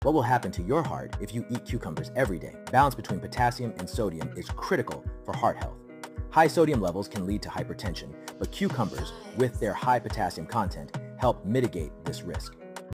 What will happen to your heart if you eat cucumbers every day? Balance between potassium and sodium is critical for heart health. High sodium levels can lead to hypertension, but cucumbers, with their high potassium content, help mitigate this risk.